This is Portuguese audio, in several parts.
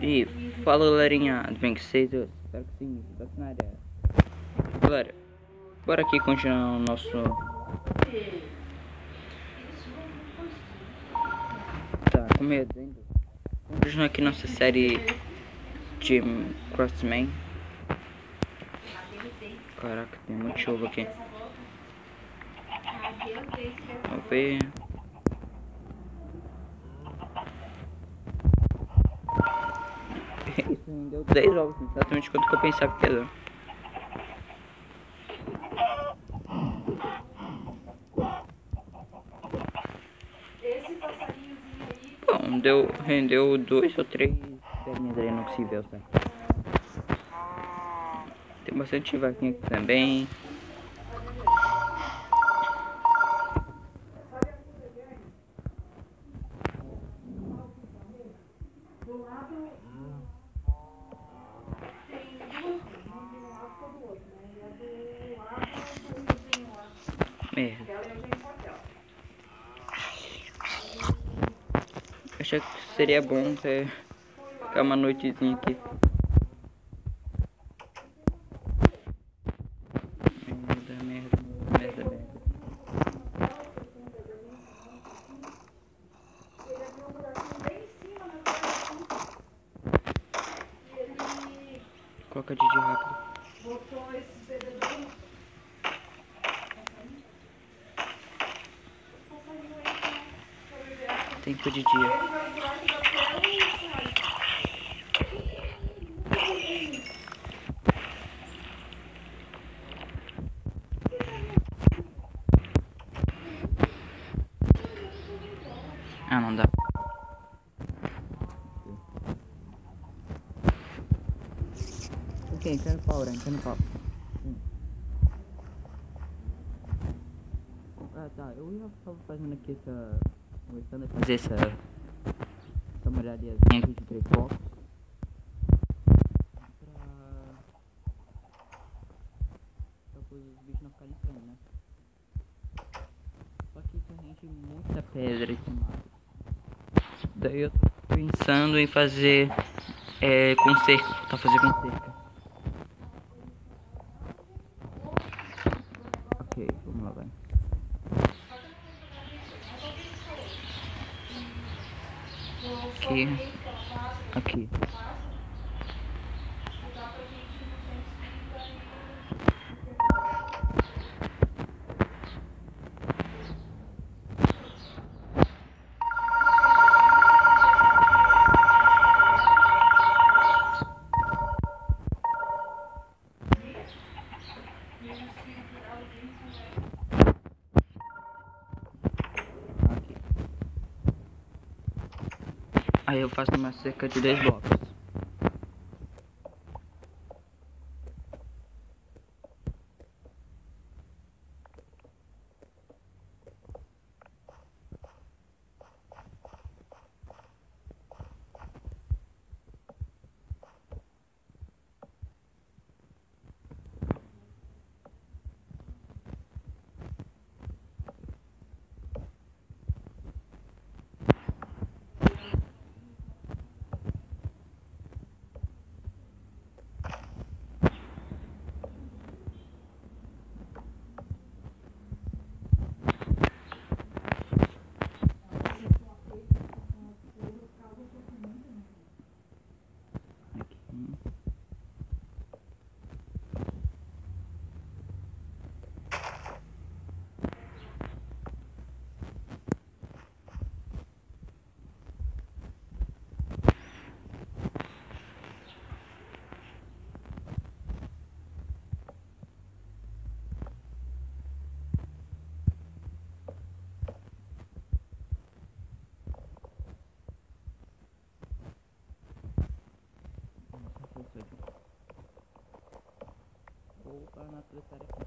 E fala galerinha, tudo bem com vocês? Eu espero que sim, tá aqui na área. Galera, bora aqui continuar o nosso... Tá, com medo ainda. Vamos continuar aqui nossa série de Craftsman. Caraca, tem muito chuva aqui. Vamos ver... Isso me deu 10 ovos, exatamente quanto que eu pensava que ia dar. Bom, rendeu 2 ou 3 perninhas ali no possível, tá? Tem bastante vaquinha aqui também. Merda. Achei que seria bom ficar uma noitezinha aqui. Merda. Coloca de rápido. Tempo de dia. Ah, não dá. Ok, entra no pau, entra no pau. Ah, tá. Eu ia fazendo aqui começando a fazer essa molhadiazinha aqui de 3 blocos. Pra os bichos não ficarem estranhos, né? Só que isso rende muita pedra esse mato. Daí eu tô pensando em fazer com cerca. Tá fazer com cerca. Ok, vamos lá, vai. Aqui. Aí eu faço uma cerca de 2 blocos. Ou para na atravessar aqui.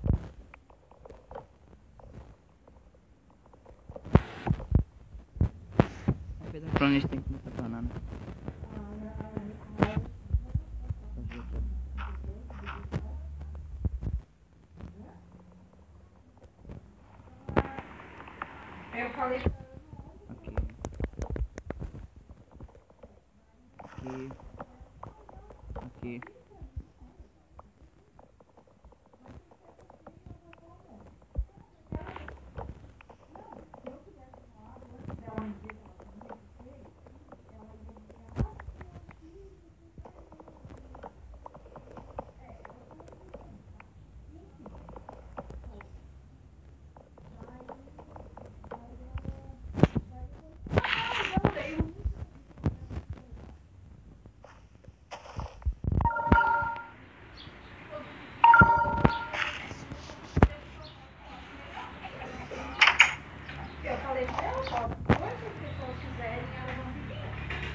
É pedra pra onde tem que começar a banana. Eu falei. Aqui. aqui. Eu falei pra ela, ó, depois que as pessoas fizerem, elas vão pedir.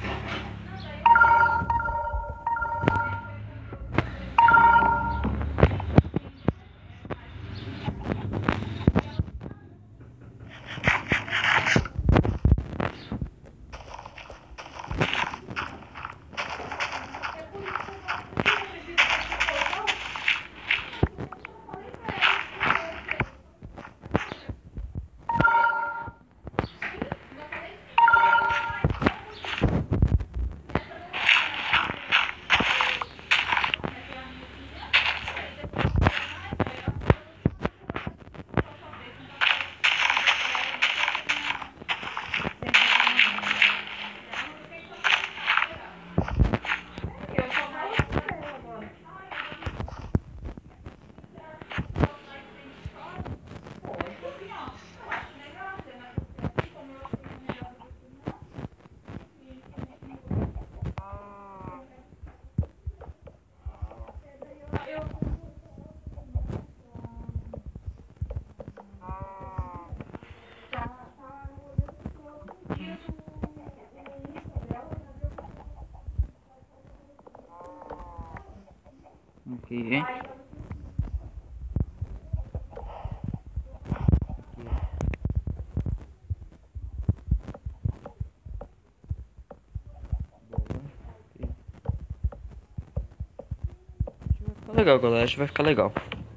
Eu só falei pra ela agora. Aqui. Vai ficar legal, galera. Acho que vai ficar legal.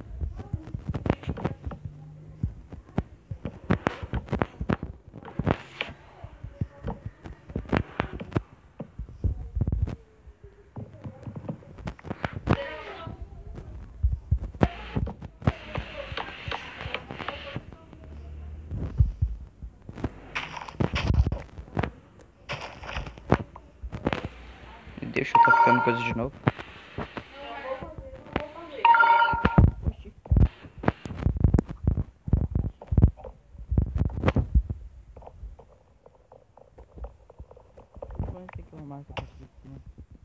Deixa eu tá ficando coisa de novo. Tem que arrumar essa parte de cima.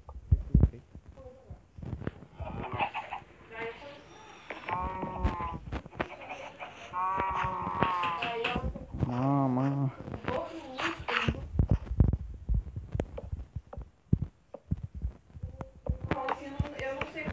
Mano. Eu não sei.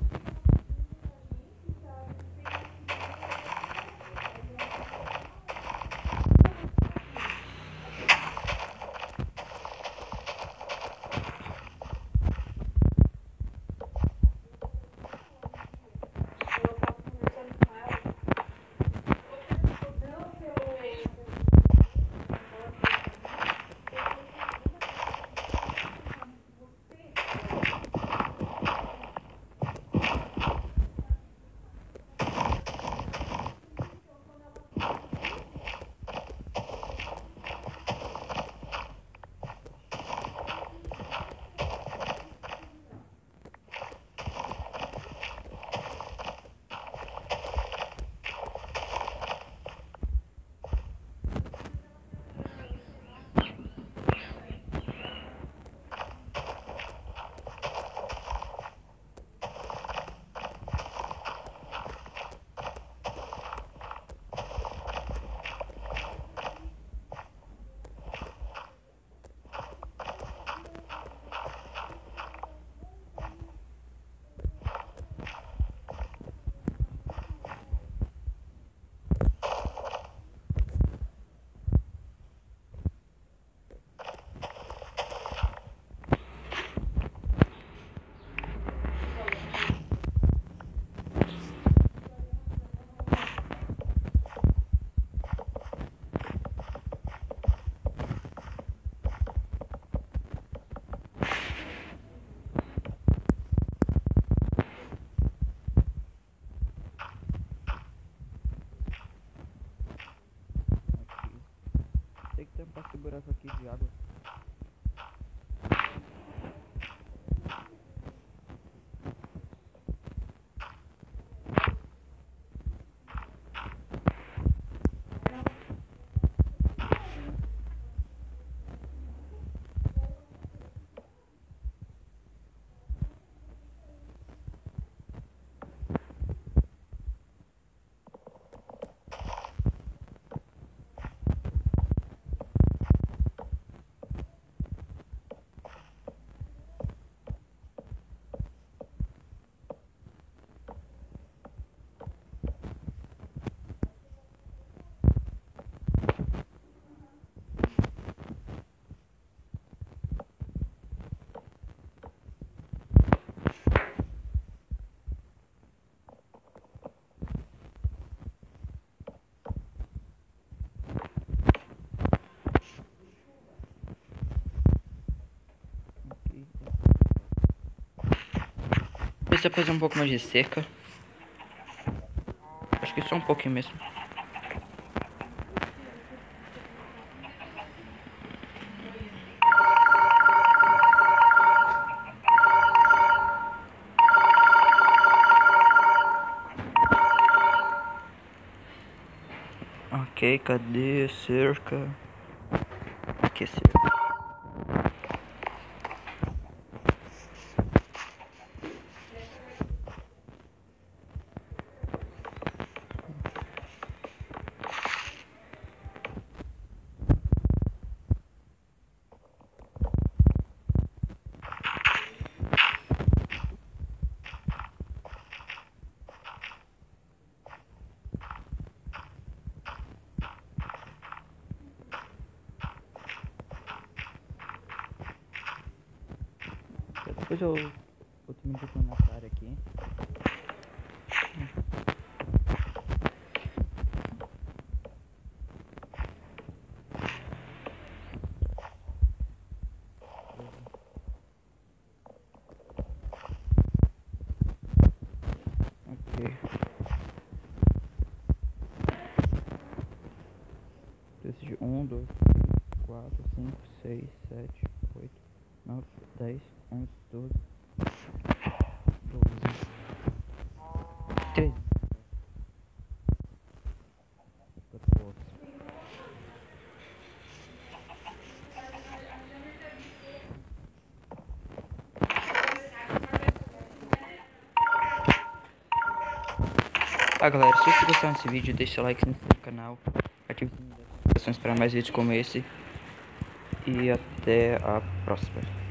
precisa fazer um pouco mais de cerca. Acho que só um pouquinho mesmo. Ok, cadê a cerca? Aqui é cerca. Depois eu também vou nessa área aqui. Ok. Preciso de 1, 2, 3, 4, 5, 6, 7, 8, 9, 10, 11, 12, 13, 14. Galera, se vocês gostaram desse vídeo, deixa o like, se inscreve no canal, ative as notificações para mais vídeos como esse. E até a próxima.